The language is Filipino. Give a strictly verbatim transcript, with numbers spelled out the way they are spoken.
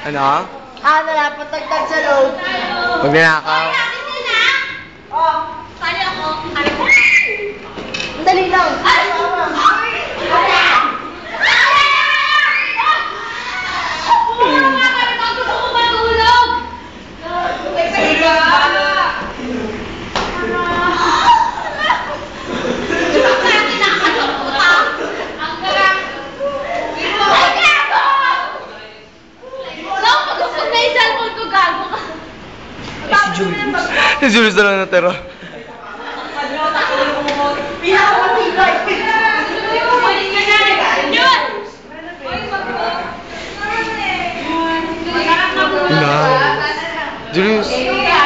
Ano? Ano na, patagtag sa load. Pag ninakaw. Oh. Sali ako. Sali ko. Ang dali lang. Ay! Si Julius na lang natira. Pinakamatibay. Na. Julius.